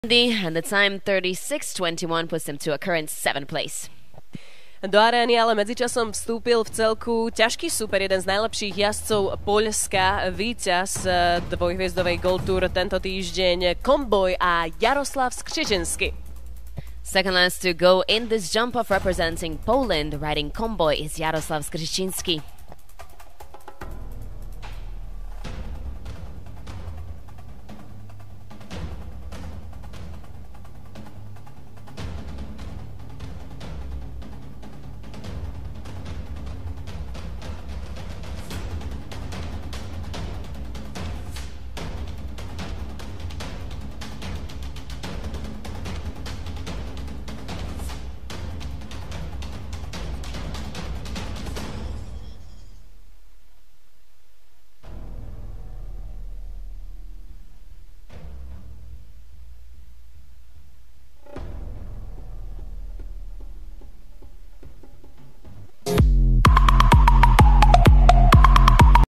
And the time 36:21 puts him to a current 7th place. Do arény ale medzičasom vstúpil v celku ťažký súper, jeden z najlepších jazdcov Poľska, víťaz dvojhviezdovej Gold Tour tento týždeň, Komboy a Jaroslaw SKRZYCZYNSKI. Second last to go in this jump-off representing Poland, riding Komboy, is Jaroslaw SKRZYCZYNSKI.